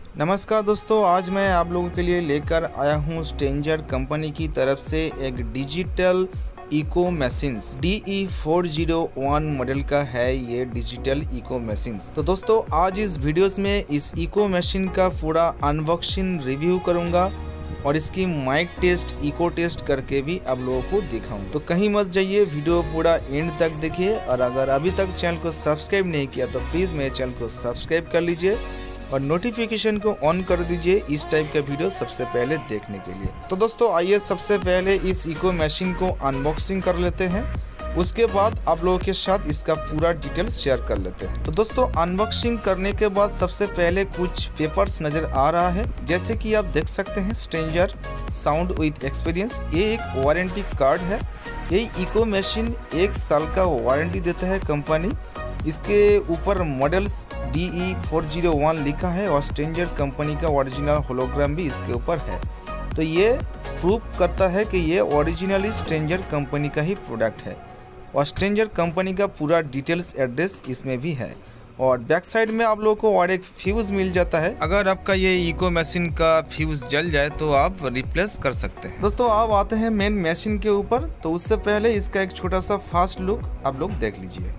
नमस्कार दोस्तों, आज मैं आप लोगों के लिए लेकर आया हूँ स्ट्रेंजर कंपनी की तरफ से एक digital eco machines DE401 model का है। ये डिजिटल इको मशीन्स। तो दोस्तों आज इस वीडियोस में इस इको मशीन का पूरा अनबॉक्सिंग रिव्यू करूँगा और इसकी माइक टेस्ट इको टेस्ट करके भी आप लोगों को दिखाऊँ। तो कहीं मत जाइए, वीडियो पूरा एंड तक देखिए। और अगर अभी तक चैनल को सब्सक्राइब नहीं किया तो प्लीज़ मेरे चैनल को सब्सक्राइब कर लीजिए और नोटिफिकेशन को ऑन कर दीजिए इस टाइप का वीडियो सबसे पहले देखने के लिए। तो दोस्तों आइए सबसे पहले इस इको मशीन को अनबॉक्सिंग कर लेते हैं, उसके बाद आप लोगों के साथ इसका पूरा डिटेल्स शेयर कर लेते हैं। तो दोस्तों अनबॉक्सिंग करने के बाद सबसे पहले कुछ पेपर्स नज़र आ रहा है, जैसे कि आप देख सकते हैं स्ट्रेंजर साउंड विद एक्सपीरियंस। ये एक वारंटी कार्ड है। ये इको मशीन 1 साल का वारंटी देता है कंपनी। इसके ऊपर मॉडल्स DE401 लिखा है और स्ट्रेंजर कंपनी का ओरिजिनल होलोग्राम भी इसके ऊपर है। तो ये प्रूफ करता है कि ये ओरिजिनली स्ट्रेंजर कंपनी का ही प्रोडक्ट है और स्ट्रेंजर कंपनी का पूरा डिटेल्स एड्रेस इसमें भी है। और बैक साइड में आप लोगों को और एक फ्यूज़ मिल जाता है। अगर आपका ये इको मशीन का फ्यूज़ जल जाए तो आप रिप्लेस कर सकते हैं। दोस्तों आप आते हैं मेन मशीन के ऊपर, तो उससे पहले इसका एक छोटा सा फास्ट लुक आप लोग देख लीजिए।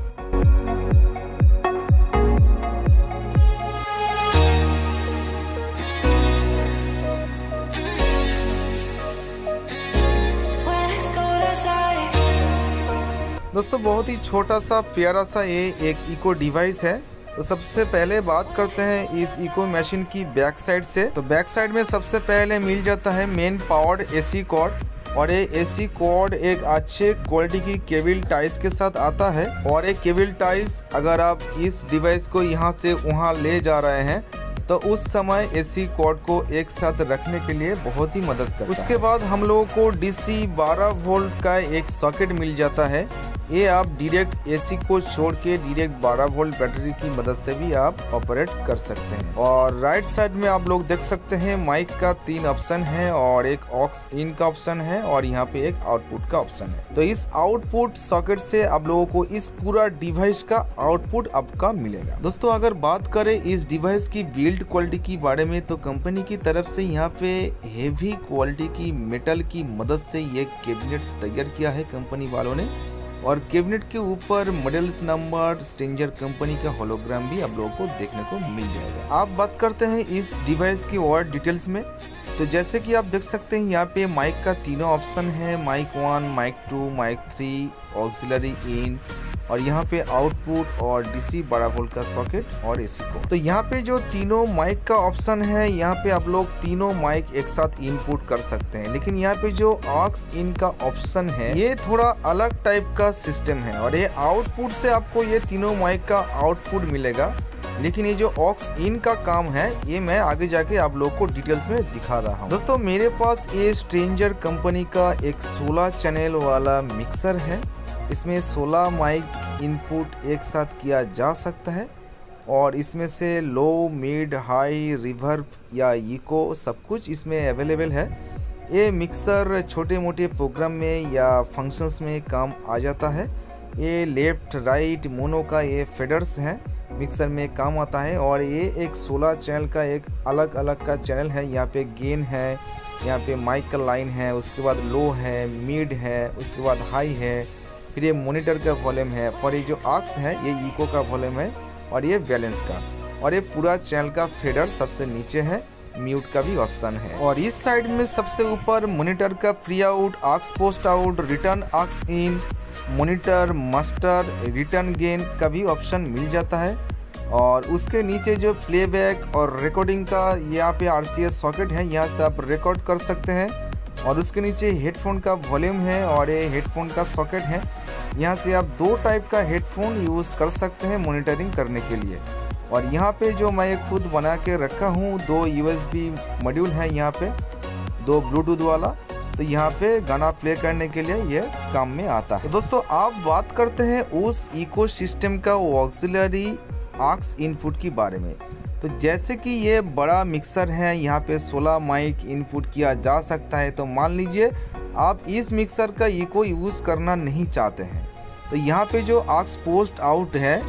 दोस्तों बहुत ही छोटा सा प्यारा सा ये एक इको डिवाइस है। तो सबसे पहले बात करते हैं इस इको मशीन की बैक साइड से। तो बैक साइड में सबसे पहले मिल जाता है मेन पावर्ड AC कॉर्ड और ये AC कॉर्ड एक अच्छे क्वालिटी की केबल टाइज के साथ आता है। और एक केबल टाइज अगर आप इस डिवाइस को यहाँ से वहाँ ले जा रहे हैं तो उस समय AC कॉर्ड को एक साथ रखने के लिए बहुत ही मदद करता है। उसके बाद हम लोगों को DC 12 वोल्ट का एक सॉकेट मिल जाता है। ये आप डायरेक्ट AC को छोड़ के डायरेक्ट 12 वोल्ट बैटरी की मदद से भी आप ऑपरेट कर सकते हैं। और राइट साइड में आप लोग देख सकते हैं माइक का 3 ऑप्शन है और एक ऑक्स इन का ऑप्शन है और यहाँ पे एक आउटपुट का ऑप्शन है। तो इस आउटपुट सॉकेट से आप लोगों को इस पूरा डिवाइस का आउटपुट आपका मिलेगा। दोस्तों अगर बात करें इस डिवाइस की बिल्ड क्वालिटी के बारे में, तो कंपनी की तरफ से यहाँ पे हेवी क्वालिटी की मेटल की मदद से ये कैबिनेट तैयार किया है कंपनी वालों ने। और कैबिनेट के ऊपर मॉडल्स नंबर स्ट्रेंजर कंपनी का होलोग्राम भी आप लोगों को देखने को मिल जाएगा। आप बात करते हैं इस डिवाइस की और डिटेल्स में। तो जैसे कि आप देख सकते हैं यहाँ पे माइक का 3 ऑप्शन है, mic 1, mic 2, mic 3, auxiliary in, और यहाँ पे आउटपुट और DC 12 वोल्ट का सॉकेट और AC को। तो यहाँ पे जो तीनों माइक का ऑप्शन है, यहाँ पे आप लोग तीनों माइक एक साथ इनपुट कर सकते हैं। लेकिन यहाँ पे जो ऑक्स इन का ऑप्शन है ये थोड़ा अलग टाइप का सिस्टम है और ये आउटपुट से आपको ये तीनों माइक का आउटपुट मिलेगा। लेकिन ये जो ऑक्स इन का काम है ये मैं आगे जाके आप लोग को डिटेल्स में दिखा रहा हूँ। दोस्तों मेरे पास ये स्ट्रेंजर कंपनी का एक 16 चैनल वाला मिक्सर है। इसमें 16 माइक इनपुट एक साथ किया जा सकता है और इसमें से लो, मिड, हाई, रिवर्ब या इको सब कुछ इसमें अवेलेबल है। ये मिक्सर छोटे मोटे प्रोग्राम में या फंक्शंस में काम आ जाता है। ये लेफ्ट राइट मोनो का ये फेडर्स हैं, मिक्सर में काम आता है। और ये एक 16 चैनल का एक अलग अलग का चैनल है। यहाँ पे गेन है, यहाँ पे माइक का लाइन है, उसके बाद लो है, मिड है, उसके बाद हाई है, फिर ये मॉनिटर का वॉल्यूम है, और ये जो ऑक्स है ये इको का वॉल्यूम है और ये बैलेंस का। और ये पूरा चैनल का फेडर सबसे नीचे है, म्यूट का भी ऑप्शन है। और इस साइड में सबसे ऊपर मॉनिटर का pre out, aux post out, return aux in, monitor master, return gain का भी ऑप्शन मिल जाता है। और उसके नीचे जो प्लेबैक और रिकॉर्डिंग का यहाँ पे RCA सॉकेट है, यहाँ से आप रिकॉर्ड कर सकते हैं। और उसके नीचे हेडफोन का वॉल्यूम है और ये हेडफोन का सॉकेट है। यहाँ से आप 2 टाइप का हेडफोन यूज़ कर सकते हैं मॉनिटरिंग करने के लिए। और यहाँ पे जो मैं खुद बना के रखा हूँ 2 USB मॉड्यूल है, यहाँ पे 2 ब्लूटूथ वाला। तो यहाँ पे गाना प्ले करने के लिए ये काम में आता है। तो दोस्तों आप बात करते हैं उस इको सिस्टम का ऑक्सिलरी ऑक्स इनपुट के बारे में। तो जैसे कि ये बड़ा मिक्सर है, यहाँ पे 16 माइक इनपुट किया जा सकता है। तो मान लीजिए आप इस मिक्सर का इको यूज़ करना नहीं चाहते हैं, तो यहाँ पे जो ऑक्स पोस्ट आउट है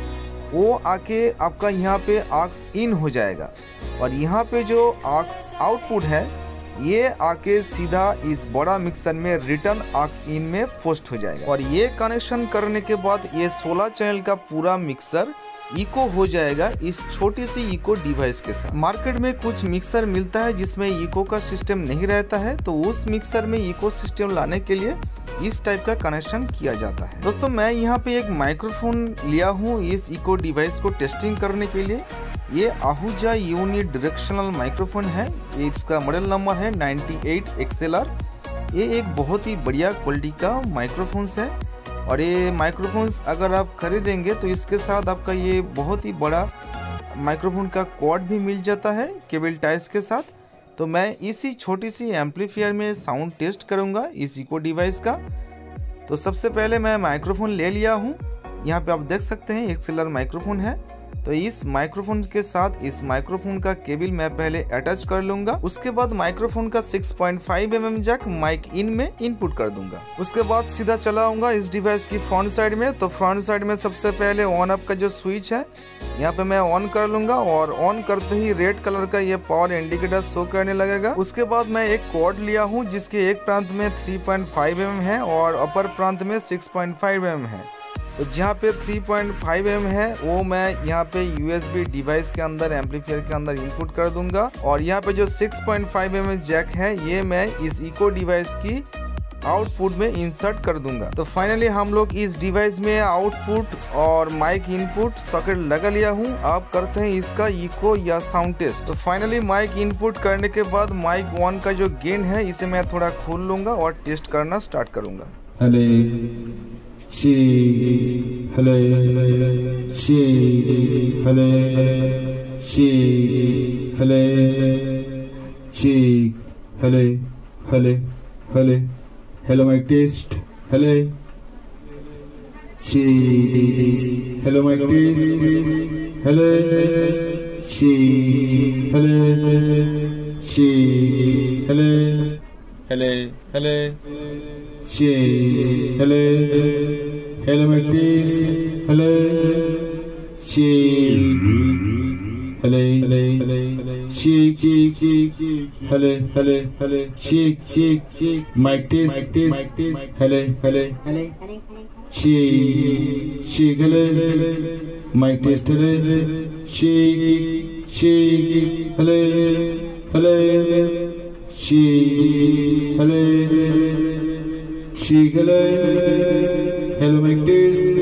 वो आके आपका यहाँ पे ऑक्स इन हो जाएगा और यहाँ पे जो ऑक्स आउटपुट है ये आके सीधा इस बड़ा मिक्सर में रिटर्न ऑक्स इन में पोस्ट हो जाएगा। और ये कनेक्शन करने के बाद ये 16 चैनल का पूरा मिक्सर इको हो जाएगा इस छोटी सी इको डिवाइस के साथ। मार्केट में कुछ मिक्सर मिलता है जिसमें इको का सिस्टम नहीं रहता है, तो उस मिक्सर में इको सिस्टम लाने के लिए इस टाइप का कनेक्शन किया जाता है। दोस्तों मैं यहाँ पे एक माइक्रोफोन लिया हूँ इस इको डिवाइस को टेस्टिंग करने के लिए। ये आहूजा यूनि डायरेक्शनल माइक्रोफोन है, इसका मॉडल नंबर है 98 XLR। ये एक बहुत ही बढ़िया क्वालिटी का माइक्रोफोन्स है और ये माइक्रोफोन्स अगर आप खरीदेंगे तो इसके साथ आपका ये बहुत ही बड़ा माइक्रोफोन का कॉर्ड भी मिल जाता है केबल टाइस के साथ। तो मैं इसी छोटी सी एम्पलीफायर में साउंड टेस्ट करूंगा इस इको डिवाइस का। तो सबसे पहले मैं माइक्रोफोन ले लिया हूं, यहाँ पे आप देख सकते हैं XLR माइक्रोफोन है। तो इस माइक्रोफोन के साथ इस माइक्रोफोन का केबल मैं पहले अटैच कर लूंगा। उसके बाद माइक्रोफोन का 6.5 mm जैक माइक इन में इनपुट कर दूंगा। उसके बाद सीधा चलाऊंगा इस डिवाइस की फ्रंट साइड में। तो फ्रंट साइड में सबसे पहले ऑन अप का जो स्विच है यहाँ पे मैं ऑन कर लूंगा और ऑन करते ही रेड कलर का ये पावर इंडिकेटर शो करने लगेगा। उसके बाद मैं एक कॉर्ड लिया हूँ जिसके एक प्रांत में 3.5 mm है और अपर प्रांत में 6.5 mm है। तो जहाँ पे 3.5 mm है वो मैं यहाँ पे USB डिवाइस के अंदर एम्पलीफायर के अंदर इनपुट कर दूंगा और यहाँ पे जो 6.5 mm जैक है ये मैं इस इको डिवाइस की आउटपुट में इंसर्ट कर दूंगा। तो फाइनली हम लोग इस डिवाइस में आउटपुट और माइक इनपुट सॉकेट लगा लिया हूँ। आप करते हैं इसका इको या साउंड टेस्ट। तो फाइनली माइक इनपुट करने के बाद माइक 1 का जो गेन है इसे मैं थोड़ा खोल लूंगा और टेस्ट करना स्टार्ट करूंगा। She, hello, she, hello, she, hello, she, hello, hello, hello, hello, mic test, hello, she, hello, mic test, hello, she, hello, she, hello, hello, hello. She, hello, hello, mic test, hello, she, hello, hello, shake, hello, hello, hello, shake, mic test, hello, hello, shake, hello, mic test, hello, shake, hello, hello, shake, hello. Shake, hello, hello, mic test,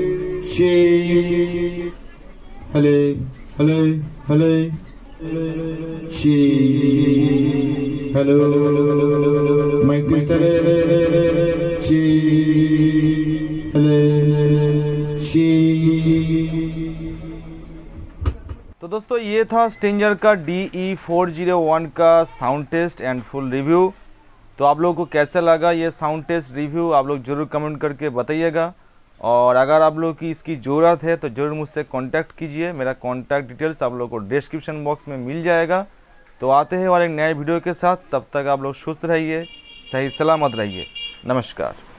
shake, hello, hello, hello, shake, hello, mic test, hello, shake, hello, shake। तो दोस्तों ये था स्टिंजर का DE401 का sound test and full review. तो आप लोगों को कैसा लगा ये साउंड टेस्ट रिव्यू आप लोग ज़रूर कमेंट करके बताइएगा। और अगर आप लोग की इसकी ज़रूरत है तो ज़रूर मुझसे कांटेक्ट कीजिए। मेरा कांटेक्ट डिटेल्स आप लोग को डिस्क्रिप्शन बॉक्स में मिल जाएगा। तो आते हैं और एक नए वीडियो के साथ, तब तक आप लोग सुस्त रहिए, सही सलामत रहिए। नमस्कार।